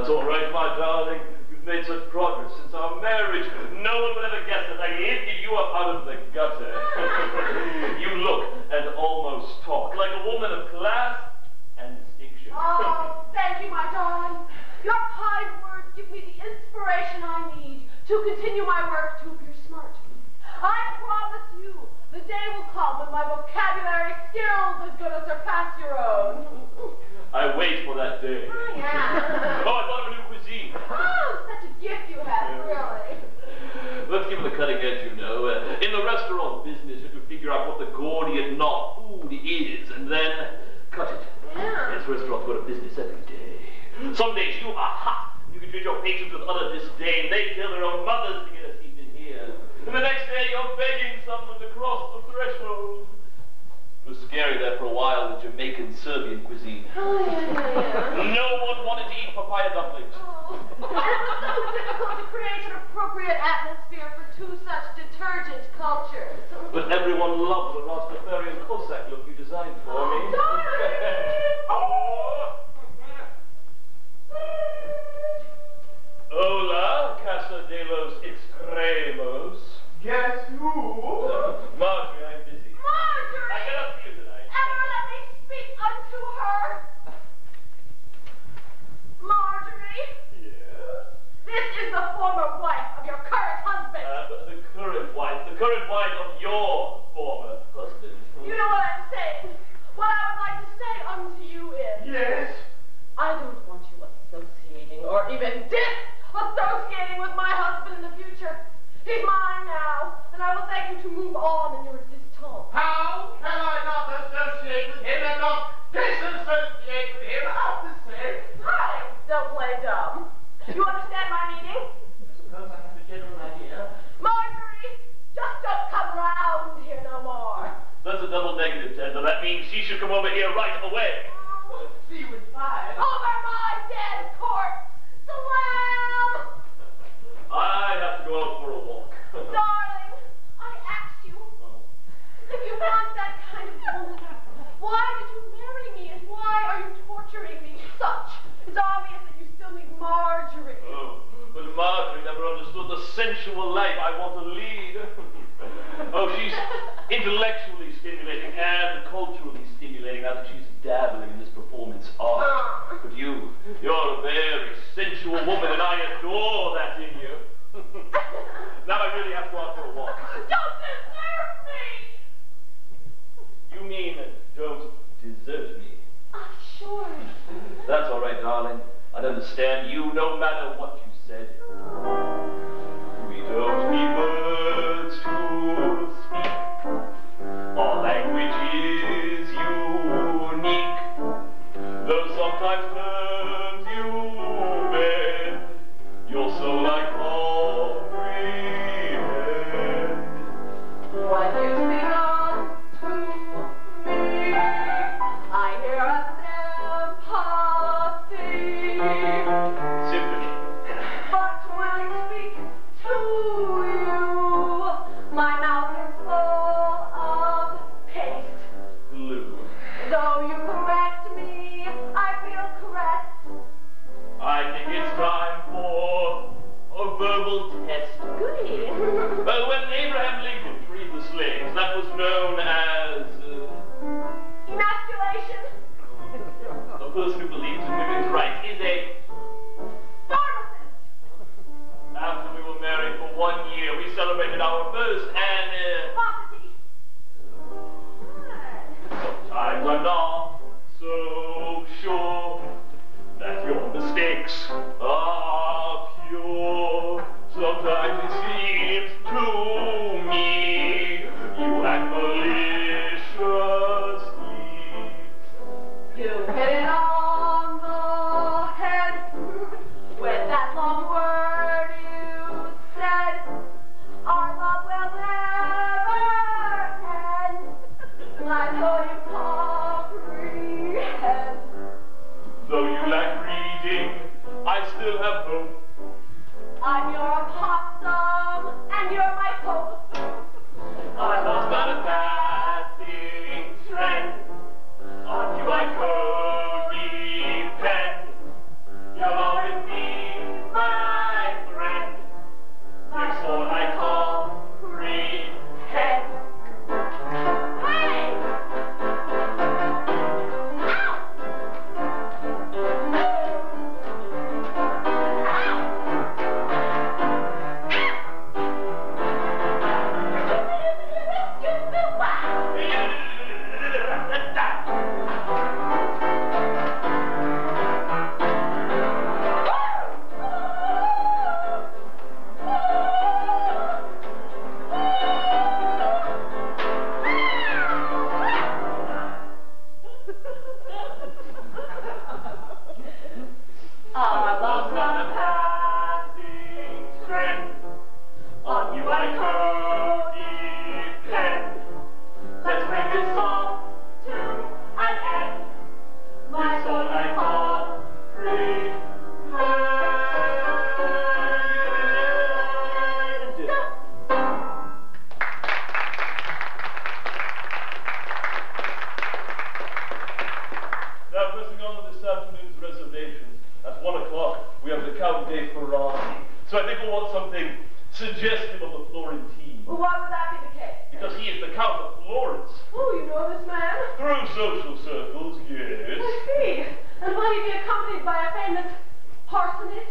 That's all right, my darling. You've made such progress since our marriage. No one would ever guess that I lifted you up out of the gutter. You look and almost talk like a woman of class and distinction. Oh, thank you, my darling. Your kind words give me the inspiration I need to continue my work to appear smart. I promise you, the day will come when my vocabulary skills is going to surpass your own. I wait for that day. Oh, yeah. Oh, I thought of a new cuisine. Oh, such a gift you have, really. Let's give it the cutting edge, you know. In the restaurant business, you have to figure out what the Gordian knot food is, and then cut it. Yeah. Yes, restaurants go to business every day. Some days you are hot. You can treat your patrons with utter disdain. They kill their own mothers to get a seat in here. And the next day you're begging someone to cross the threshold. It was scary there for a while, the Jamaican Serbian cuisine. Oh, yeah. No one wanted to eat papaya dumplings. Oh. And it was so difficult to create an appropriate atmosphere for two such detergent cultures. But everyone loved the Rastafarian Cossack look you designed for me. Hola, Casa de Los Extremos. Guess who? Marjorie, I'm busy. Marjorie! I cannot see you tonight. Ever let me speak unto her? Marjorie? Yes? This is the former wife of your current husband. The current wife of your former husband. You know what I'm saying? What I would like to say unto you is... Yes? I don't want you associating or even disassociating with my husband in the future. He's mine now, and I will thank you to move on in your distance. How can I not associate with him and not disassociate with him at the same time? Don't play dumb. You understand my meaning? I suppose I have a general idea. Marjorie, just don't come round here no more. That's a double negative, Tendre. That means she should come over here right away. See you in 5. Over my dead corpse! Slam! I have to go out for a walk. Darling, I asked you, if you want that kind of woman, why did you marry me and why are you torturing me such? It's obvious that you still need Marjorie. Oh, but Marjorie never understood the sensual life I want to lead. Oh, she's intellectually stimulating and culturally stimulating now that she's dabbling in this performance art. But you're a very sensual woman and I adore that in you. Now I really have to go out for a walk. Don't desert me! You mean don't desert me? Sure. That's all right, darling. I'd understand you no matter what you said. We don't need words to speak. Our language is unique. Though sometimes terms you bend, your soul I comprehend. When you sing unto me, I hear a sympathy. Symphony. But when I speak to you, my mouth is full of paste. Glue. Though you correct me, I feel caressed. I think it's time for a verbal test. Goody. When Abraham Lincoln freed the slaves, that was known as... Emasculation. A person who believes in women's rights is a... Pharmacist. After we were married for 1 year, we celebrated our first Philosophy. Sometimes I'm not so sure that your mistakes are pure. Sometimes it seems to me you act maliciously. You hit it on the head with that long word you said. Our love will never end. I know you comprehend. Though you lack reading, I still have hope. I'm your opossum and you're my pope. Our love's not a passing trend. On you I codepend. You'll always be So I think we'll want something suggestive of the Florentine. Well, why would that be the case? Because he is the Count of Florence. Oh, you know this man? Through social circles, yes. I see. And will he be accompanied by a famous parsonage?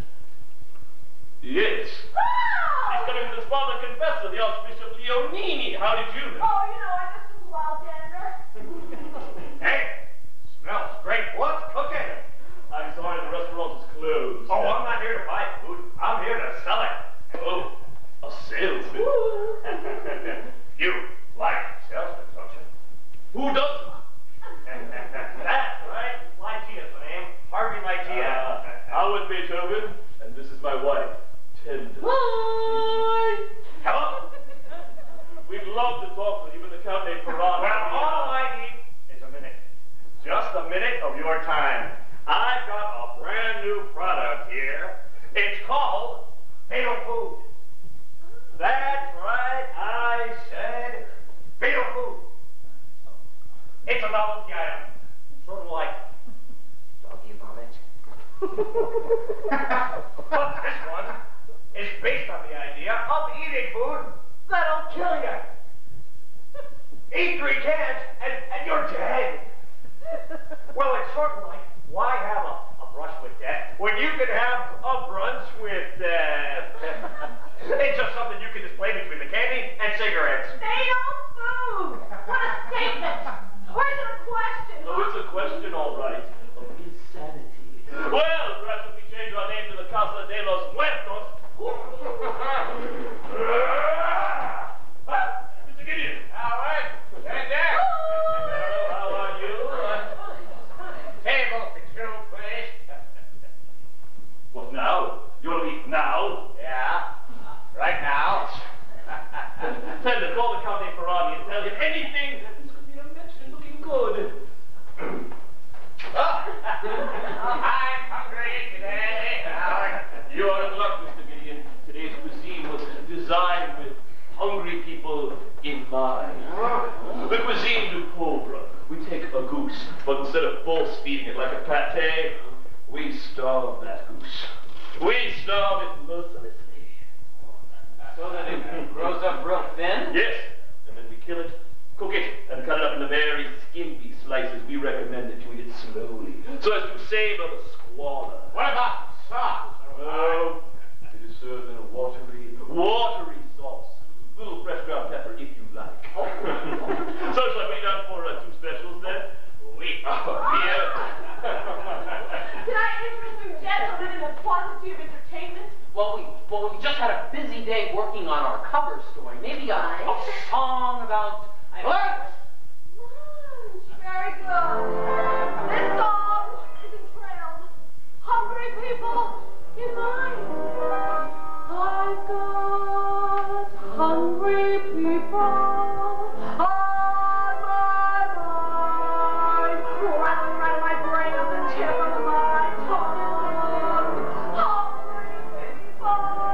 Yes. Oh! He's coming with his father confessor, the Archbishop Leonini. How did you know? Oh, you know, I just took a wild gander. Hey, smells great. What's cooking? I'm sorry, the restaurant is closed. Oh, I'm not here to buy food. I'm here to sell it. Oh, a salesman. You like salesmen, don't you? Who doesn't? That's right. Lygea's the name. Harvey Lygea. Howard Beethoven, and this is my wife, Tendre. Hi! Hello? We'd love to talk with you, but the Count de Piranha. Well, all I need is a minute. Just a minute of your time. I've got a brand new product here. It's called Fatal Food. That's right, I said Fatal Food. It's a novelty item, sort of like doggy vomit. But this one is based on the idea of eating food that'll kill you. Eat 3 cans and you're dead. Well, it's sort of like, why have a brush with death when you can have a brunch with death? It's just something you can display between the candy and cigarettes. Fatal food! What a statement! Or is it a question? Oh, it's a question, all right, of insanity. Well, perhaps if we change our name to the Casa de Los Muertos. Mr. Gideon. Howard, stand there. How are you? Table for 2, please. What now? You want to eat now? Yeah, right now. Tender, call the Count de Piranha and tell him anything. This could be a mention looking good. I'm hungry today, Howard. You are in luck, Mr. Gideon. Today's cuisine was designed with hungry people in mind. The cuisine du pauvre. We take a goose, but instead of force feeding it like a pate, we starve that goose. We starve it mercilessly. So that it grows up real thin? Yes, and then we kill it, cook it, and cut it up into very skimpy slices. We recommend that you eat it slowly, so as to savor the squalor. What about sauce? Oh, it is served in a watery sauce. A little fresh ground pepper, if you like. So shall I put you down for 2 specials then? Oui. Beer. Can I interest you gentlemen in a quantity of entertainment? Well, we just had a busy day working on our cover story. Maybe a song about... Lunch! Very good. This song is entitled Hungry People in Mind. I've got hungry people on my mind, rattling right in my brain on the tip of my tongue. Hungry people.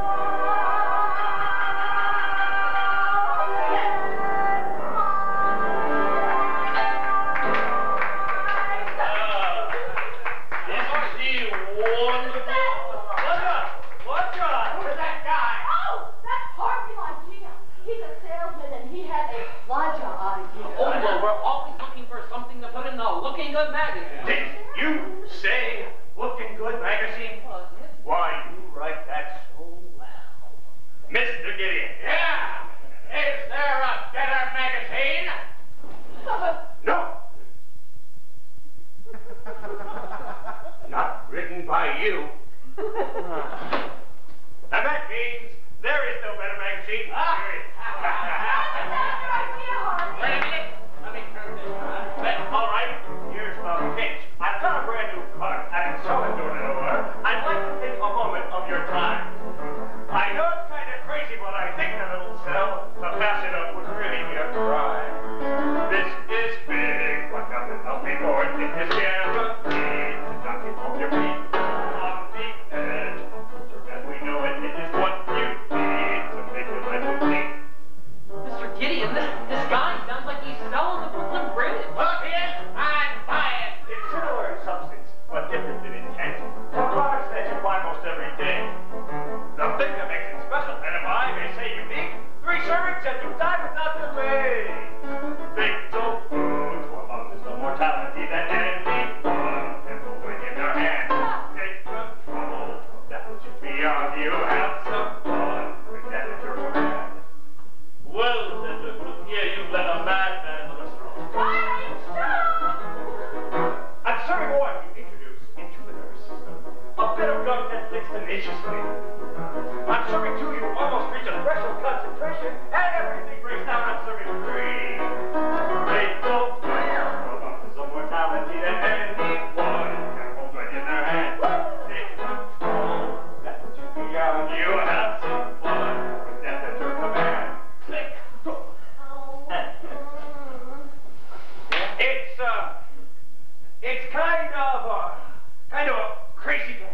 Who's that guy? Oh, that's Harvey Lygea. He's a salesman and he had a Lygea idea. Oh, well, we're always looking for something to put in the Looking Good magazine. Did you say Looking Good magazine? Why, you write that so well. Mr. Gideon. Yeah. Is there a better magazine? No. Not written by you. And that means there is no better magazine. Period. Wait a minute. Let me turn this on. All right. Here's the pitch. I've got a brand new product, and I'm so enjoying it over. I'd like to take a moment of your time. I know it's kind of crazy, but I think a little sell to pass it up would really be a crime. This is big, but nothing else before it. It is guaranteed to knock you off your feet. On the edge. So that we know it, it is what you need to make your life complete. This young, you have some fun. With that at your command. Well, Tendre, here you've let a madman with a straw. I'm serving one to introduce into the nervous system. A bit of drug that flicks tenaciously. I'm serving two, you almost reach a threshold concentration, and everything breaks down. I'm serving three. Faithful fire. Hold on to some mortality than anyone can hold right in their hand. Take control. That's what you be young. You have some fun. With death at your command. Click. It's kind of a crazy plan.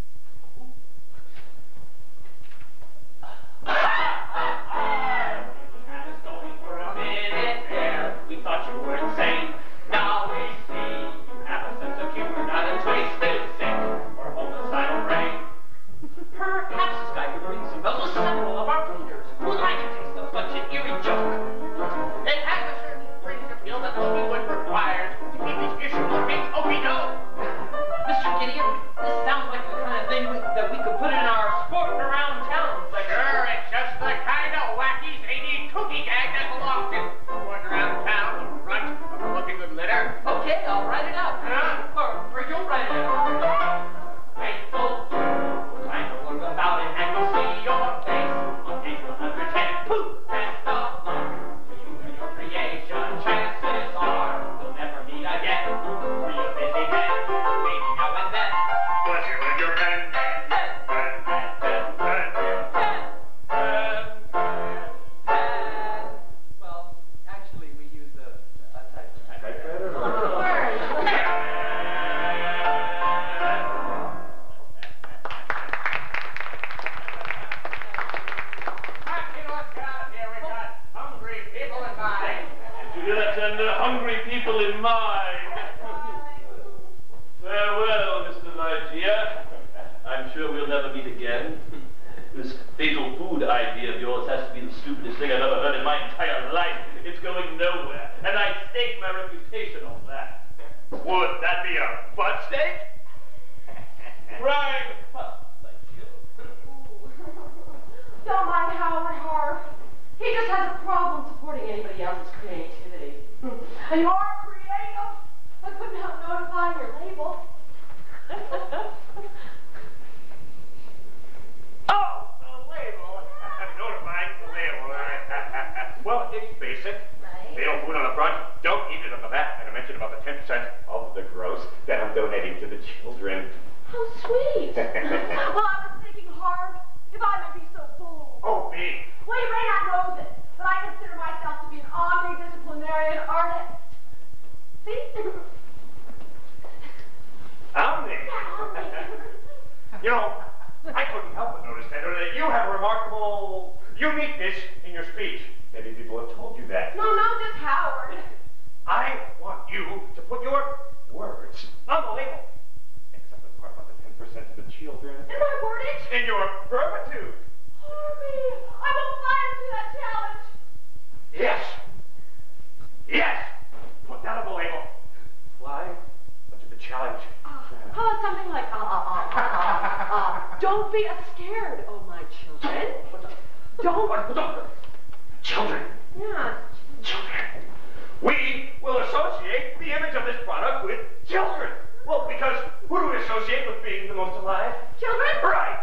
Had us going for a minute there. We thought you were insane. Now we see you have a sense of humor, not a twisted sick or homicidal brain. Perhaps this guy could ring some bells with several of our readers who would like to taste of such an eerie joke. It has a certain fringe appeal that Hollywood requires to keep these fish from looking. Oh, we know. Mr. Gideon, this sounds like the kind of thing that we could put in our sporting around town section. Sure, it's just the kind of wacky, zany, kooky gag that belongs in going around town in front of a looking good litter. Okay, I'll write it out. Or you'll write it out. Faithful, time to learn about it and we'll see your face on page 110. Pooh, best of luck to you and your creation. Chances are we'll never meet again. Real busy men, maybe now and then. Bless you with your pen. Well, actually, we use a typewriter. Here we got hungry people in mind. Did you hear that, Tendre? Hungry people in mind. Farewell, Mr. Lygea. I'm sure we'll never meet again. This fatal food idea of yours has to be the stupidest thing I've ever heard in my entire life. It's going nowhere, and I stake my reputation on that. Would that be a butt steak? Prime like you. Don't mind Howard Harv. He just has a problem supporting anybody else's creativity. And you are creative. I couldn't help notifying your label. Oh, the label. I'm notifying the label. Well, it's basic. Right. Fatal food on the front. Don't eat it on the back. And I mentioned about the 10% of the gross that I'm donating to the children. How sweet. Well, I was thinking, Harv, if I may be so bold. Oh, me. Well, you may not know this, but I consider myself to be an omnidisciplinarian artist. See? Omni. You know, I couldn't help but notice, Tendre, that you have a remarkable uniqueness in your speech. Maybe people have told you that. No, just Howard. I want you to put your words on the label. Except the part about the 10% of the children. In my wordage? In your verbitude. Harvey, I will fly into that challenge. Yes. Yes. Put that on the label. Fly into the challenge. How about something like, don't be scared, oh my children. Don't. Children. Yeah. Children. We will associate the image of this product with children. Well, because who do we associate with being the most alive? Children? Right.